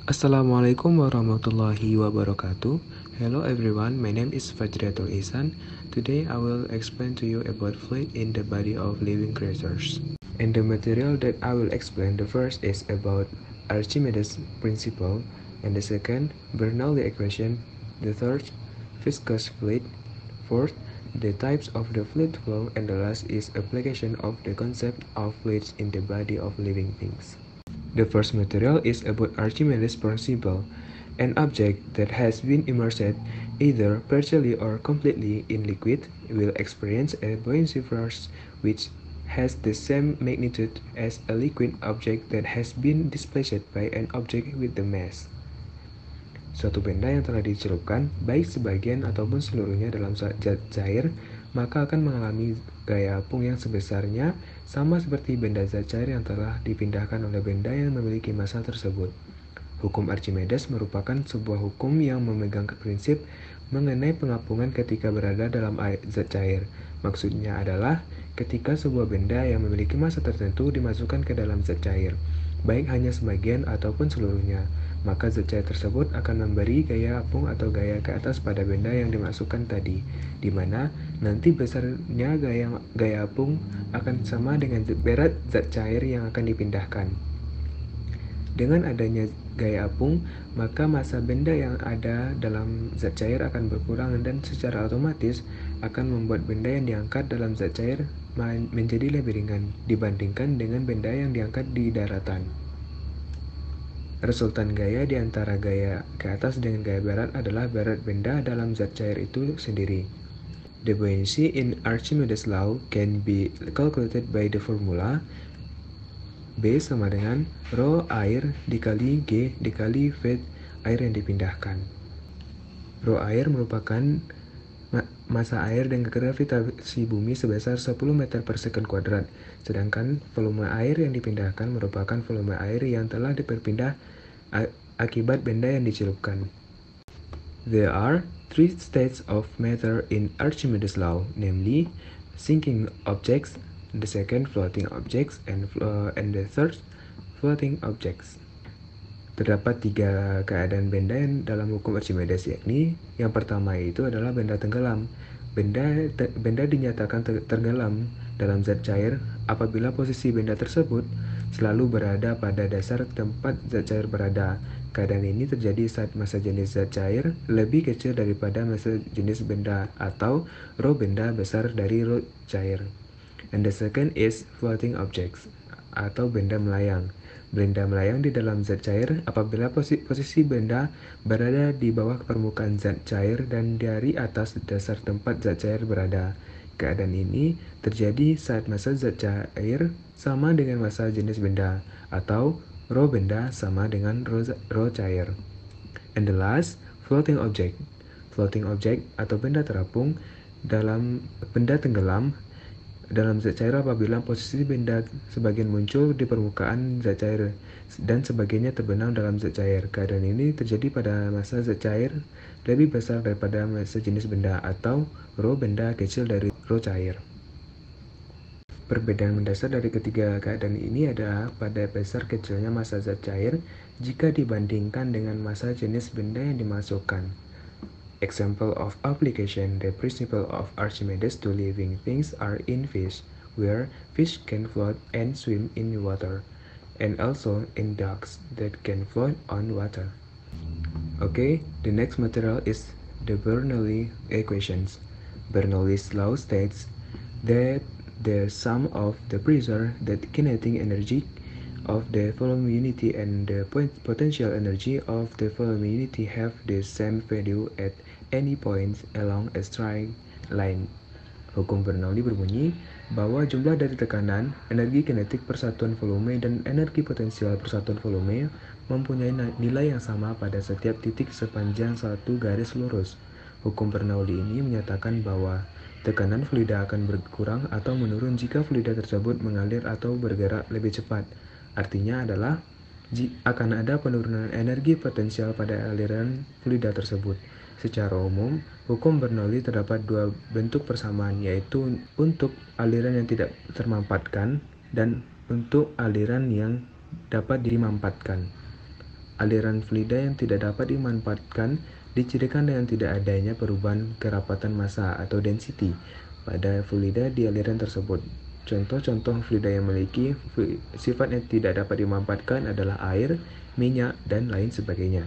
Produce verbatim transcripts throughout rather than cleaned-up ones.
Assalamualaikum warahmatullahi wabarakatuh. Hello everyone, my name is Fajriatul Ihsan. Today I will explain to you about fluid in the body of living creatures. And the material that I will explain, the first is about Archimedes' principle, and the second, Bernoulli equation, the third, viscous fluid, fourth, the types of the fluid flow, and the last is application of the concept of fluids in the body of living things. The first material is about Archimedes' principle. An object that has been immersed either partially or completely in liquid will experience a buoyancy force which has the same magnitude as a liquid object that has been displaced by an object with the mass. Suatu benda yang telah dicelupkan, baik sebagian ataupun seluruhnya dalam zat cair, maka akan mengalami gaya apung yang sebesarnya sama seperti benda zat cair yang telah dipindahkan oleh benda yang memiliki massa tersebut. Hukum Archimedes merupakan sebuah hukum yang memegang prinsip mengenai pengapungan ketika berada dalam air zat cair. Maksudnya adalah ketika sebuah benda yang memiliki massa tertentu dimasukkan ke dalam zat cair, baik hanya sebagian ataupun seluruhnya, maka zat cair tersebut akan memberi gaya apung atau gaya ke atas pada benda yang dimasukkan tadi, di mana nanti besarnya gaya, gaya apung akan sama dengan berat zat cair yang akan dipindahkan. Dengan adanya gaya apung, maka massa benda yang ada dalam zat cair akan berkurang dan secara otomatis akan membuat benda yang diangkat dalam zat cair menjadi lebih ringan dibandingkan dengan benda yang diangkat di daratan. Resultan gaya di antara gaya ke atas dengan gaya berat adalah berat benda dalam zat cair itu sendiri. The buoyancy in Archimedes' law can be calculated by the formula B sama dengan rho air dikali G dikali V air yang dipindahkan. Rho air merupakan massa air dengan gravitasi bumi sebesar sepuluh meter per second kuadrat, sedangkan volume air yang dipindahkan merupakan volume air yang telah diperpindah akibat benda yang dicelupkan. There are three states of matter in Archimedes' law, namely sinking objects, the second floating objects, and, uh, and the third floating objects. Terdapat tiga keadaan benda yang dalam hukum Archimedes, yakni yang pertama itu adalah benda tenggelam. Benda, te, benda dinyatakan te, tenggelam dalam zat cair apabila posisi benda tersebut selalu berada pada dasar tempat zat cair berada. Keadaan ini terjadi saat massa jenis zat cair lebih kecil daripada massa jenis benda atau rho benda besar dari rho cair. And the second is floating objects atau benda melayang. Benda melayang di dalam zat cair apabila posi posisi benda berada di bawah permukaan zat cair dan dari atas dasar tempat zat cair berada. Keadaan ini terjadi saat massa zat cair sama dengan massa jenis benda atau rho benda sama dengan rho, rho cair. And the last, floating object. Floating object atau benda terapung dalam benda tenggelam dalam zat cair apabila posisi benda sebagian muncul di permukaan zat cair dan sebagiannya terbenam dalam zat cair. Keadaan ini terjadi pada massa zat cair lebih besar daripada massa jenis benda atau rho benda kecil dari rho cair. Perbedaan mendasar dari ketiga keadaan ini adalah pada besar kecilnya massa zat cair jika dibandingkan dengan massa jenis benda yang dimasukkan. Example of application the principle of Archimedes to living things are in fish, where fish can float and swim in water, and also in ducks that can float on water. Okay, the next material is the Bernoulli equations. Bernoulli's law states that the sum of the pressure, the kinetic energy of the volume unity, and the potential energy of the volume unity have the same value at any point along a straight line. Hukum Bernoulli berbunyi bahwa jumlah dari tekanan, energi kinetik persatuan volume, dan energi potensial persatuan volume mempunyai nilai yang sama pada setiap titik sepanjang satu garis lurus. Hukum Bernoulli ini menyatakan bahwa tekanan fluida akan berkurang atau menurun jika fluida tersebut mengalir atau bergerak lebih cepat. Artinya adalah akan ada penurunan energi potensial pada aliran fluida tersebut. Secara umum, hukum Bernoulli terdapat dua bentuk persamaan, yaitu untuk aliran yang tidak termampatkan dan untuk aliran yang dapat dimampatkan. Aliran fluida yang tidak dapat dimanfaatkan dicirikan dengan tidak adanya perubahan kerapatan massa atau density pada fluida di aliran tersebut. Contoh-contoh fluida yang memiliki sifat yang tidak dapat dimanfaatkan adalah air, minyak, dan lain sebagainya.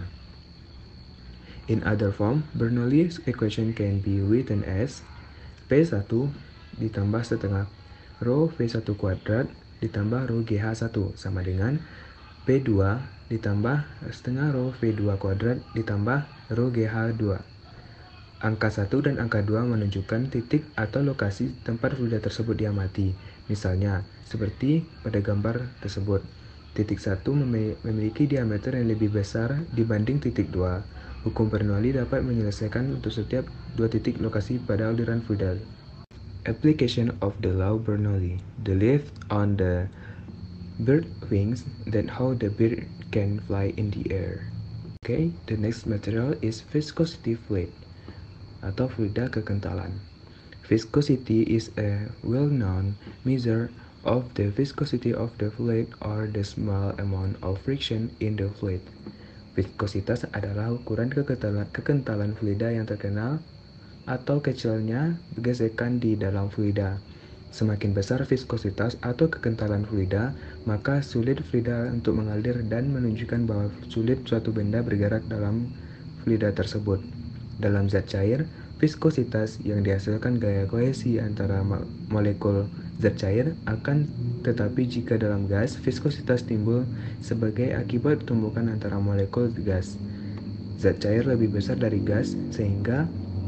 In other form, Bernoulli's equation can be written as P satu ditambah setengah rho V satu kuadrat ditambah rho G H satu sama dengan P dua ditambah setengah rho V dua kuadrat ditambah rho G H dua. Angka satu dan angka dua menunjukkan titik atau lokasi tempat fluida tersebut diamati. Misalnya, seperti pada gambar tersebut. Titik satu memiliki diameter yang lebih besar dibanding titik dua. Hukum Bernoulli dapat menyelesaikan untuk setiap dua titik lokasi pada aliran fluida. Application of the law Bernoulli. The lift on the bird wings, then how the bird can fly in the air. Okay, the next material is viscosity fluid atau fluida kekentalan. Viscosity is a well-known measure of the viscosity of the fluid or the small amount of friction in the fluid. Viskositas adalah ukuran kekentalan, kekentalan fluida yang terkenal atau kecilnya gesekan di dalam fluida. Semakin besar viskositas atau kekentalan fluida, maka sulit fluida untuk mengalir dan menunjukkan bahwa sulit suatu benda bergerak dalam fluida tersebut. Dalam zat cair, viskositas yang dihasilkan gaya kohesi antara molekul zat cair akan tetapi jika dalam gas, viskositas timbul sebagai akibat tumbukan antara molekul gas. Zat cair lebih besar dari gas, sehingga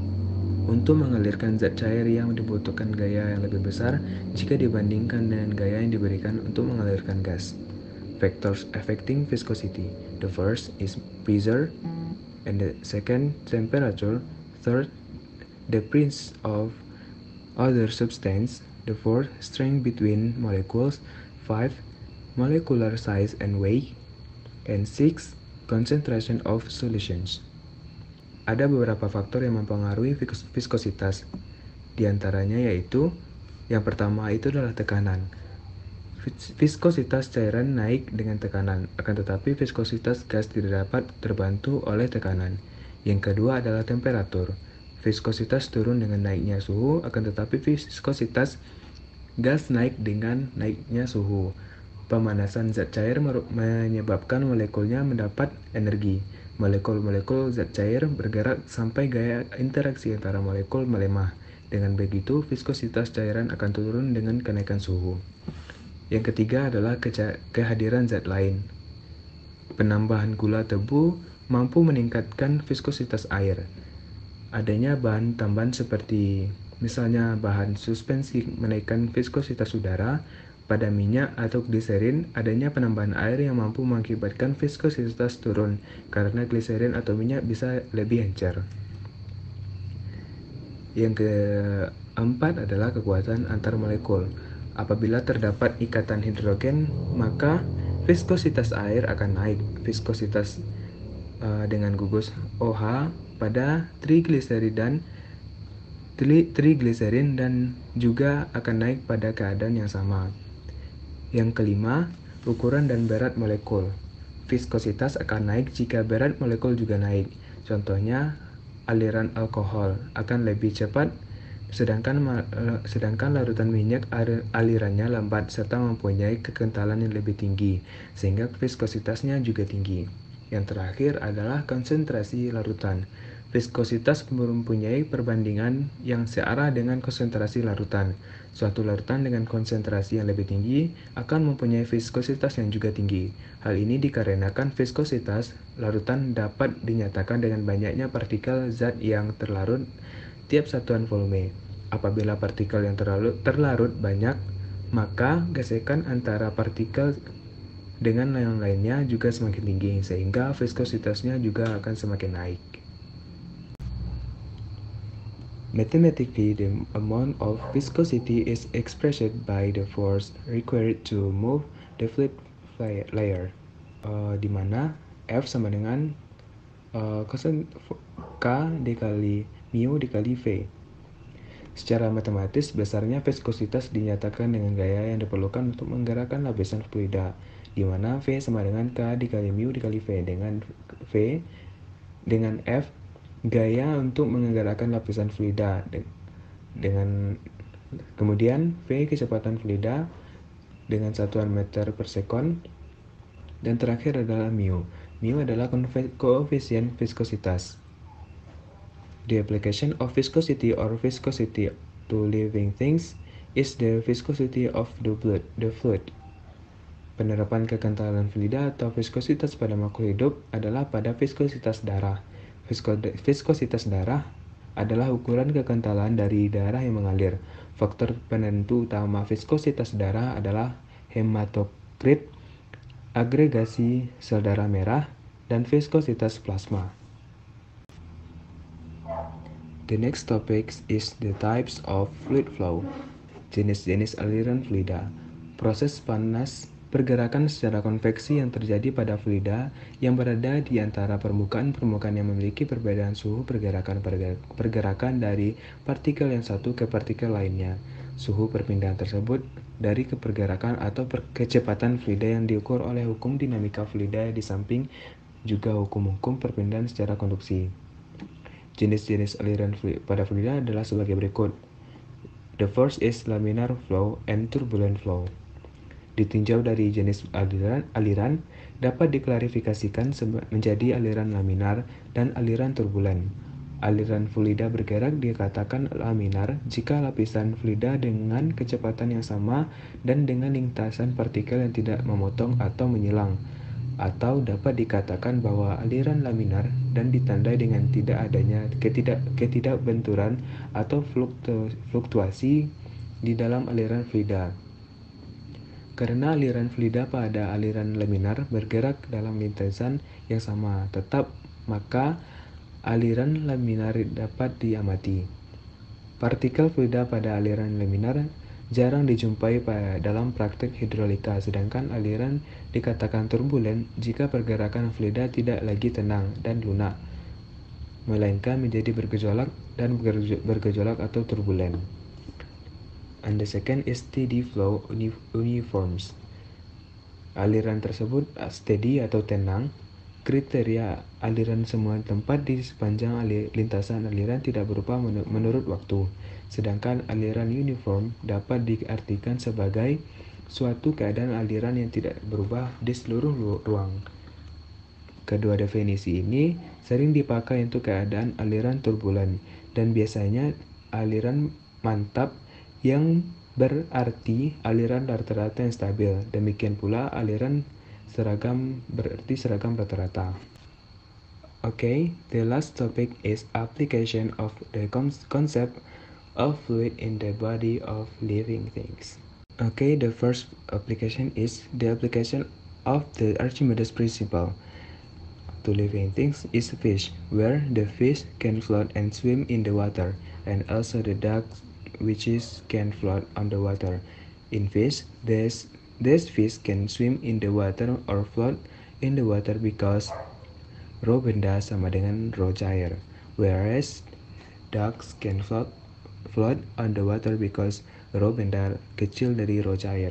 untuk mengalirkan zat cair yang dibutuhkan gaya yang lebih besar jika dibandingkan dengan gaya yang diberikan untuk mengalirkan gas. Factors affecting viscosity. The first is pressure, and the second temperature, third the presence of other substance, the fourth strength between molecules, five molecular size and weight, and six concentration of solutions. Ada beberapa faktor yang mempengaruhi viskositas. Di antaranya yaitu yang pertama itu adalah tekanan. Viskositas cairan naik dengan tekanan, akan tetapi viskositas gas tidak dapat terbantu oleh tekanan. Yang kedua adalah temperatur. Viskositas turun dengan naiknya suhu, akan tetapi viskositas gas naik dengan naiknya suhu. Pemanasan zat cair menyebabkan molekulnya mendapat energi. Molekul-molekul zat cair bergerak sampai gaya interaksi antara molekul melemah. Dengan begitu, viskositas cairan akan turun dengan kenaikan suhu. Yang ketiga adalah kehadiran zat lain. Penambahan gula tebu mampu meningkatkan viskositas air. Adanya bahan tambahan seperti misalnya bahan suspensi menaikkan viskositas udara. Pada minyak atau gliserin, adanya penambahan air yang mampu mengakibatkan viskositas turun karena gliserin atau minyak bisa lebih encer. Yang keempat adalah kekuatan antar molekul. Apabila terdapat ikatan hidrogen, maka viskositas air akan naik. Viskositas uh, dengan gugus OH pada trigliserid dan trigliserin dan juga akan naik pada keadaan yang sama. Yang kelima, ukuran dan berat molekul. Viskositas akan naik jika berat molekul juga naik. Contohnya, aliran alkohol akan lebih cepat, sedangkan sedangkan larutan minyak alirannya lambat serta mempunyai kekentalan yang lebih tinggi, sehingga viskositasnya juga tinggi. Yang terakhir adalah konsentrasi larutan. Viskositas mempunyai perbandingan yang searah dengan konsentrasi larutan. Suatu larutan dengan konsentrasi yang lebih tinggi akan mempunyai viskositas yang juga tinggi. Hal ini dikarenakan viskositas larutan dapat dinyatakan dengan banyaknya partikel zat yang terlarut tiap satuan volume. Apabila partikel yang terlarut, terlarut banyak, maka gesekan antara partikel dengan yang lainnya juga semakin tinggi, sehingga viskositasnya juga akan semakin naik. Mathematically, the amount of viscosity is expressed by the force required to move the fluid layer, uh, di mana F sama dengan uh, K dikali mu dikali V. Secara matematis, besarnya viskositas dinyatakan dengan gaya yang diperlukan untuk menggerakkan lapisan fluida. di mana V sama dengan K dikali mu dikali V, dengan V dengan F gaya untuk menggerakkan lapisan fluida, dengan kemudian V kecepatan fluida dengan satuan meter per sekon, dan terakhir adalah mu. Mu adalah koefisien viskositas. The application of viscosity or viscosity to living things is the viscosity of the blood, the fluid. Penerapan kekentalan fluida atau viskositas pada makhluk hidup adalah pada viskositas darah. Viskositas darah adalah ukuran kekentalan dari darah yang mengalir. Faktor penentu utama viskositas darah adalah hematokrit, agregasi sel darah merah, dan viskositas plasma. The next topic is the types of fluid flow. Jenis-jenis aliran fluida. Proses panas pergerakan secara konveksi yang terjadi pada fluida yang berada di antara permukaan-permukaan yang memiliki perbedaan suhu pergerakan pergerakan dari partikel yang satu ke partikel lainnya. Suhu perpindahan tersebut dari kepergerakan atau kecepatan fluida yang diukur oleh hukum dinamika fluida di samping juga hukum-hukum perpindahan secara konduksi. Jenis-jenis aliran fluida pada fluida adalah sebagai berikut. The first is laminar flow and turbulent flow. Ditinjau dari jenis aliran, aliran dapat diklarifikasikan menjadi aliran laminar dan aliran turbulen. Aliran fluida bergerak dikatakan laminar jika lapisan fluida dengan kecepatan yang sama dan dengan lintasan partikel yang tidak memotong atau menyilang. Atau dapat dikatakan bahwa aliran laminar dan ditandai dengan tidak adanya ketidak, ketidakbenturan atau fluktu, fluktuasi di dalam aliran fluida. Karena aliran fluida pada aliran laminar bergerak dalam lintasan yang sama tetap, maka aliran laminar dapat diamati. Partikel fluida pada aliran laminar jarang dijumpai pada dalam praktik hidrolika, sedangkan aliran dikatakan turbulen jika pergerakan fluida tidak lagi tenang dan lunak, melainkan menjadi bergejolak dan bergejolak atau turbulen. And the second is steady flow uniforms. Aliran tersebut steady atau tenang. Kriteria aliran semua tempat di sepanjang alir, lintasan aliran tidak berubah menurut waktu. Sedangkan aliran uniform dapat diartikan sebagai suatu keadaan aliran yang tidak berubah di seluruh ruang. Kedua definisi ini sering dipakai untuk keadaan aliran turbulen dan biasanya aliran mantap, yang berarti aliran rata-rata yang stabil. Demikian pula aliran seragam berarti seragam rata-rata. Okay, the last topic is application of the concept of fluid in the body of living things. Okay, the first application is the application of the Archimedes principle to living things is fish, where the fish can float and swim in the water, and also the ducks which is can float on the water. In fish, there's These fish can swim in the water or float in the water because rho benda sama dengan rho cair, whereas ducks can float, float on the water because rho benda kecil dari rho cair.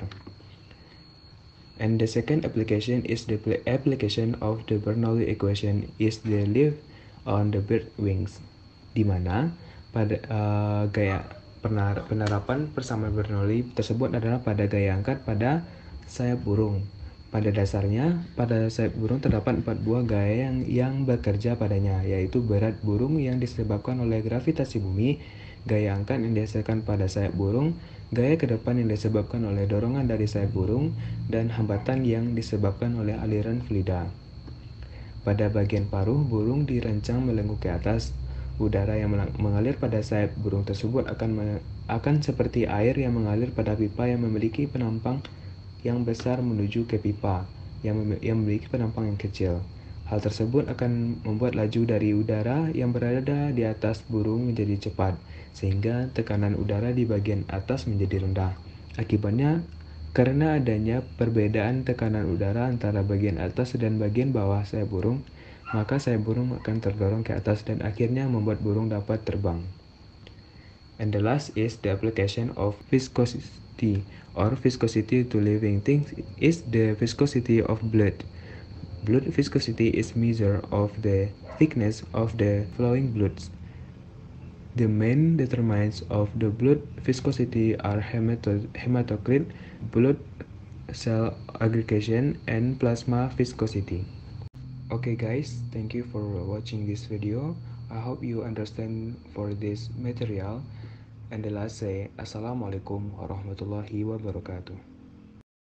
And the second application is the application of the Bernoulli equation is the live on the bird wings, di mana pada uh, gaya penerapan persamaan Bernoulli tersebut adalah pada gaya angkat pada sayap burung. Pada dasarnya, pada sayap burung terdapat empat buah gaya yang, yang bekerja padanya, yaitu berat burung yang disebabkan oleh gravitasi bumi, gaya angkat yang dihasilkan pada sayap burung, gaya ke depan yang disebabkan oleh dorongan dari sayap burung, dan hambatan yang disebabkan oleh aliran fluida. Pada bagian paruh, burung dirancang melengkung ke atas. Udara yang mengalir pada sayap burung tersebut akan akan seperti air yang mengalir pada pipa yang memiliki penampang yang besar menuju ke pipa yang, mem yang memiliki penampang yang kecil. Hal tersebut akan membuat laju dari udara yang berada di atas burung menjadi cepat, sehingga tekanan udara di bagian atas menjadi rendah. Akibatnya, karena adanya perbedaan tekanan udara antara bagian atas dan bagian bawah sayap burung, maka sayap burung akan terdorong ke atas dan akhirnya membuat burung dapat terbang. And the last is the application of viscosity, T, or viscosity to living things, is the viscosity of blood. Blood viscosity is measure of the thickness of the flowing bloods. The main determinants of the blood viscosity are hemato hematocrit, blood cell aggregation, and plasma viscosity. Okay guys, thank you for watching this video. I hope you understand for this material. And the last say, Assalamualaikum warahmatullahi wabarakatuh.